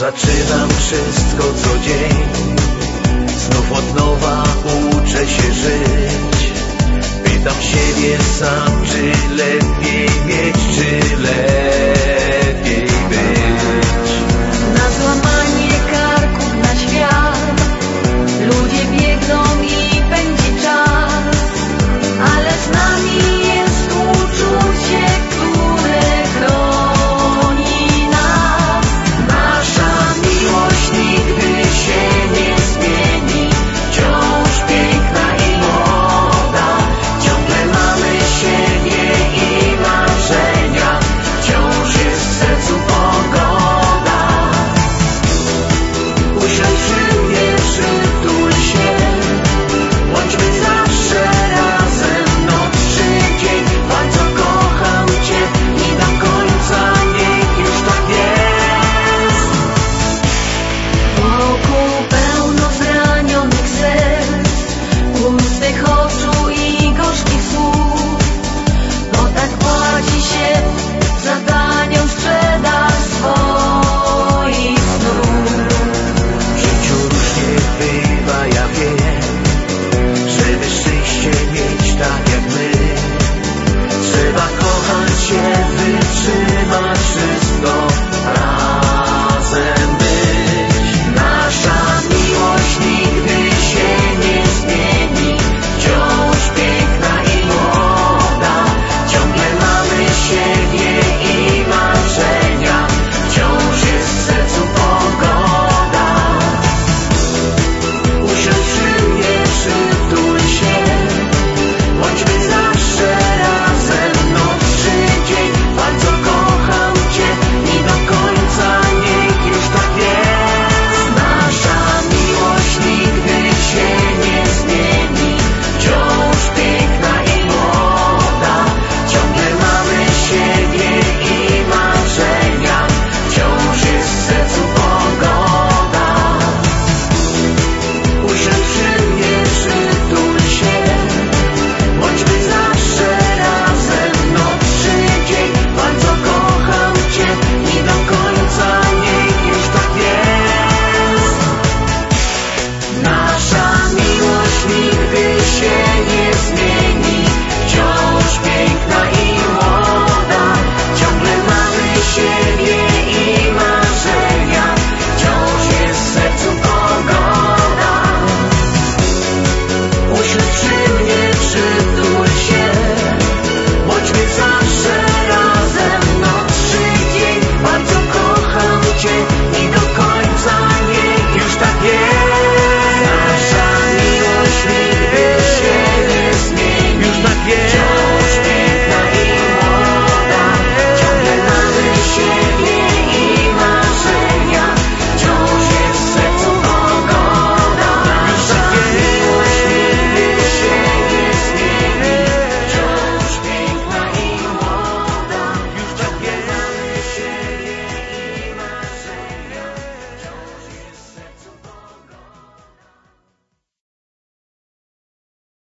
zaczynam wszystko co dzień. Znów od nowa uczę się żyć. Pytam siebie sam, czy lepiej mieć, czy lepiej być. Na złamanie karków na świat ludzie biegną i pędzi czas, ale z nami jest uczucie, które chroni nas. Nasza miłość nigdy się nie zmieni, wciąż piękna i młoda. Ciągle mamy siebie i marzenia, wciąż jest w sercu pogoda. Usiądź przy mnie, przytul się, bądźmy zawsze razem, noc czy dzień. Bardzo kocham Cię i do końca niech już tak jest. Wokół pełno zranionych serc, pustych oczu i gorzkich słów, bo tak płaci się za tanią sprzedaż swoich snów. W życiu różnie bywa, ja wiem. Żeby szczęście mieć tak jak my, trzeba kochać się, wytrzymać wszystko.